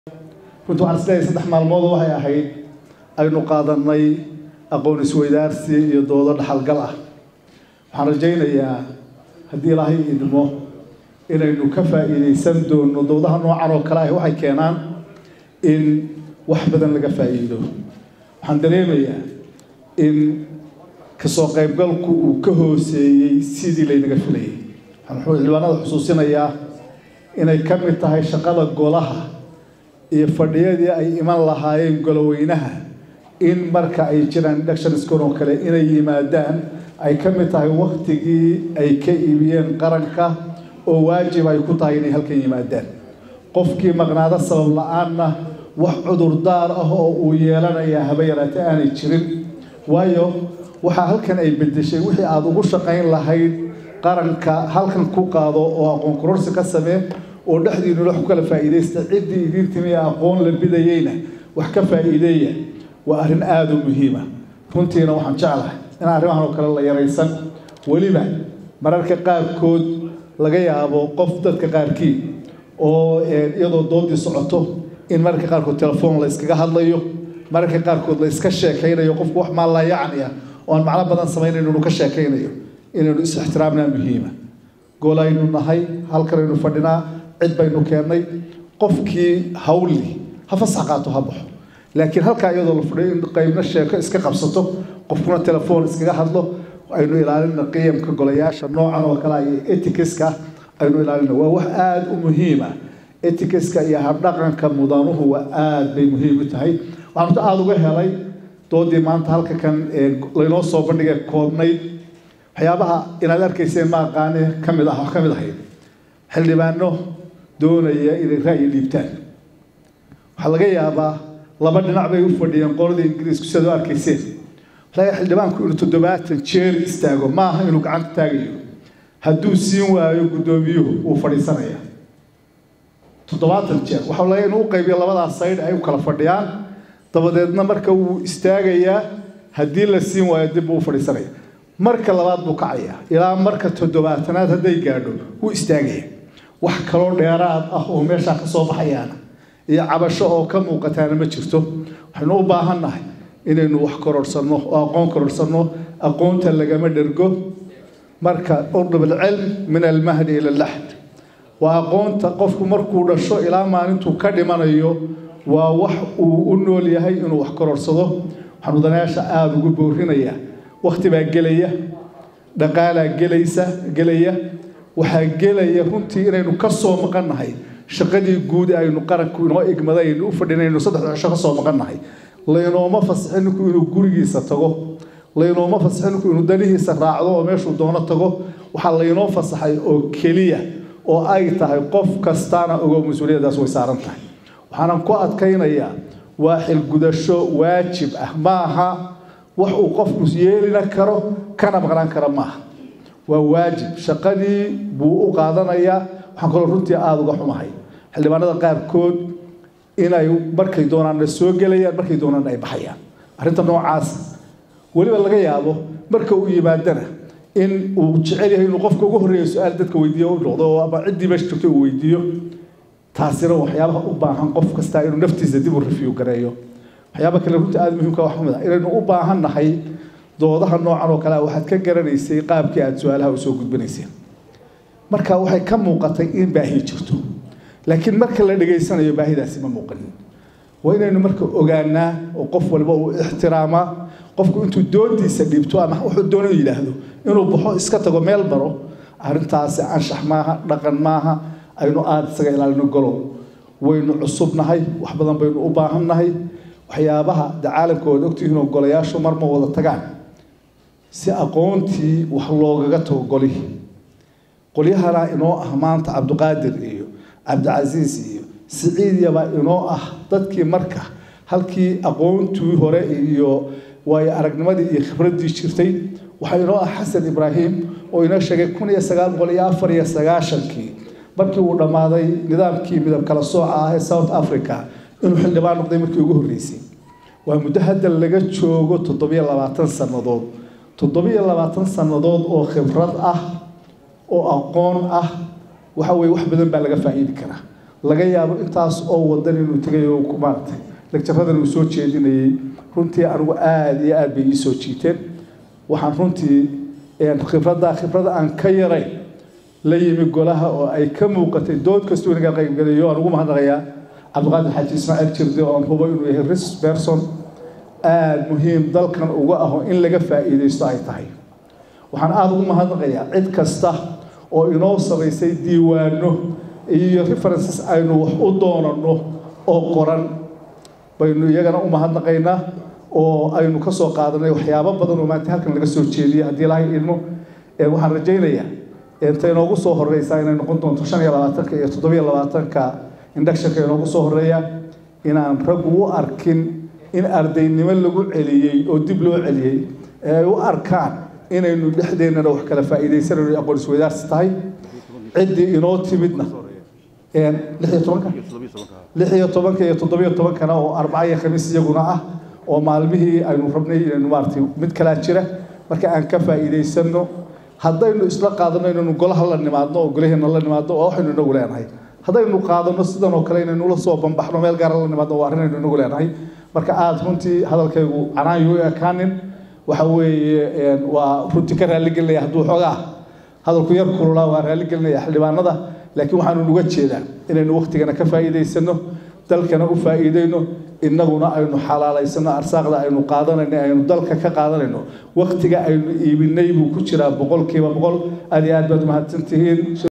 كنت عن سلاي صدح مع الموضوع وهي أحيد أي نقاضا مي أقول سويدارسي يدور حلقة حرجينا يا هدي راهي إدمو إنه كفى إن يسندوا إنه ضوضها نوع عن وكلاه وحي كينان إن وحبدا لقى فايده حندرينا يا إن كسوق يبقلك وكهوسي سيدي لي نقفلي حنحول الوانات خصوصينا يا إن يكمل تهاي شغالة قولها يفردية أي إيمان الله هاي قلوينها إن مركا أي جيران دكشن سكورون كله إن يمادان أي كم تاي وقتي أي كيبين قرنكا وواجب أي كتايني هل كي يمادان قفكي مغناطة سبب لأنه وحضر دار ويلنا يا هبيرة تاني جيرين وايو وحا هل كان أي بدشي وحي أدو شقين لهاي قرنكا هل كان كوكادو وأقون كرورس كسبه ودحدي نروح كل فائدة استعدي ديرتمي أقون للبدايين وحكى فائدية وأهل آدم مهمة كنتينا وحن شعله أنا أعرفها وكلا الله يريسن ولما مرارك قاب كود لقيا أبو قفدة كقاركي أو يضو ضد صعته إن مرارك قارك التلفون لا يسكجها الله مرارك قارك لا يسكشة كينا يقف وح ما الله يعني وأن معنا بدن سمين إنه نكشة كينا إنه احترامنا مهمة قولا إنه نهاي هل كرينو فدنا عد بينو كيني قفكي هولي هفسقاته هبح لكن هل كان يضل فرين قيمنا الشيء إسكا قبصته قفنا التلفون إسكا حضله أينو إلى قيم كقولياش النوع وكلاي إتيكسكا أينو إلى وهو آد مهمة إتيكسكا يهرقن كمضانه هو آد بمهمة هاي وأنا تعالوا بهلاي تودي ما أنت هل كان لينو صوبر نيجا كورني حيابها إن ذلك يصير ما قاني كمل هاي حلي بانه دون إلى رأي الليبتان حلقة يابا لابد نعبي وفردين قولي إنجليز كسدوا أركيسين لا يحل دبان كل تدبات تشير استاجو ما هي لو عند تاجيو هدو سين وياو قدوميو وفريسانية تدبات الشير وحولا إنه قريب يلا بدأ الصيد أيو كلا فرديان تبدأ مركو استاجيا هدي للسين ويدب وفريسانية مركل لبعض بقعية إلى مركل تدبات أنا هدي قادو هو استاجيا وحكرون ديارات أخو ماشى كصوب حيانا يا عبشة أو كم وقتنا ما شفته حنو باهنا إنه وحكرور صنو أقون كرور صنو أقون تلقى مدرجو مركا أرض بالعلم من المهد إلى اللحد وأقون تقف مركو رشوا إلى ما أنتو كدمنا يو ووح وإنه اللي هي إنه وحكرور صدو حنو دناش آب وجبورنا يا وقت بقلية دقالة قلية وحاجلية كنتي إنه كسر مقنع هاي شقدي جود أي نقرأ كونه إجمالي إنه فردنا إنه صدق شخص مقنع هاي لأنه ما فصح إنه كونه جورجي ستجو لأنه ما فصح إنه كونه دليه سراعه وماشي ودونه تجو وحلينه فصح أو كلية أو أي تهقف كستانا أو مسؤولية ده سوي سارنته وحنا نقعد كينا يا واحد جدشو واجب أهمها وحقف مسيلنا كرو كان مقنع كرمه وواجب شقدي بو قادنا يا وحنقول رنتي آذو قحومهاي حلي ما نذا قاب كود إنه بركي دونان السوق جليا بركي دونان أي بحيان أنت نوع عاس ولي والله جاي أبو بركو يبادنا إن وتشعلي هي نقفك وجهري سؤال دتك ويديو لغضوا أبا عدي باش تكتب ويديو تاثيره وحيابها أوبا هنقف كستاير ونفتي زدي بالرفيو كرايو حيابها كله رنتي آذو مهم كواحمدا إنه أوبا هنحي ضوضها النوع عنو كلا واحد كجرنيسي قاب كي سؤالها وسوق بنيسي marka waxay ka muuqatay in baahi jirto laakiin marka la dhageysanayo baahidaasi ma muuqanin waa inaynu marka ogaanaa oo qof walba uu ixtiraama qofku intuu doontiisa dhibto ama wuxuu doonayo yiraahdo inuu baxo iska tago meel baro arintaasi anshax maaha dhaqan maaha aynu aad isaga ilaalino galo waynu cusubnahay wax badan baynu u baahannahay waxyaabaha caalamkooda ogtihiin oo golayaashu marma wada tagaan si aqoontii wax loogaga tago golihi qolyaha inoo ah maanta Cabduqaadir iyo Cabdicasiis iyo Saciid yaba inoo ah dadkii marka halkii aqoontii hore iyo way aragnimadii iyo khibradii jirtay waxa inoo ah Xasan Ibraahim oo inoo sheegay 1994 markii uu dhamaaday nidaamkii midab kala sooca ah ee South Africa inuu xildhibaan noqday markii ugu horeysay waa muddo hadda laga joogo 7 sanadood oo khibrad ah oo aqoon ah waxa way wax badan baa laga faa'iidi karaa laga yaabo intaas oo wadan inuu tagay oo ku maartay lecture-radan uu soo jeedinayay runtii anigu aad iyo aad bay ii soo jiiteen waxaan runtii khibrada aan ka yaray la yimi golaha oo ay ka muuqatay dood kastoo inaga qaybgalayo anigu mahadnaqayaa cabdiqaadir xaaji ismaaciil jirde oo aan hubo inuu yahay risk person aad muhiim dalkan uga aho in laga faa'iideysto ay tahay waxaan aad ugu mahadnaqayaa cid kasta oo inoo samaysay diiwaano iyo references aynu wax u doonano oo qoran baynu iyagana u mahadnaqaynaa oo aynu ka soo qaadanay waxyaabo badan oo maanta halkan laga soo jeediyay haddii ilaahay idmo waxaan rajaynayaa inta inoogu soo horeysaa inay noqon doonto 25 iyo 27 inductionka inoogu soo horeeya inaan rag u arkin in ardaynimo lagu celiyay oo dib loo celiyay ay u arkaan inaynu dhexdeennana wax kala faa'iideysanayno aqoon isweydaarsi tahay ciddii inoo timidna 16 iyo 17 kana oo 4 iyo 5 iyaguna ah oo maalmihii aynu rabnay inaynu maartay mid kala jira marka aan ka faa'iideysano haddaynu isla qaadano inaynu golaha la nimaadno oo golaheena la nimaadno oo waxaynu inagu leenahay haddaynu qaadano sidan oo kale inaynu la soo banbaxno meel gaar la nimaadno waa arrin aynu inagu leenahay marka aad runtii hadalkaygu canaayo ekaanin waxa weeye waa runtii ka raali gelinaya hadduu xoogaa hadalku yar kululaa waa raali gelinaya xildhibaanada laakiin waxaanu uga jeedaa inaynu waqtigana ka faa'iideysano dalkana u faa'iideyno innaguna aynu xalaalaysano arsaaqda aynu qaadanayno aynu dalka ka qaadanayno waqtiga aynu iibinay buu ku jiraa 100% aad iyo aad baad mahadsantihiin